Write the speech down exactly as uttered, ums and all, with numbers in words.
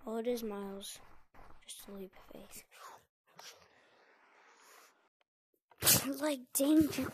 Oh, it is Miles. Just a leap of faith. Like danger.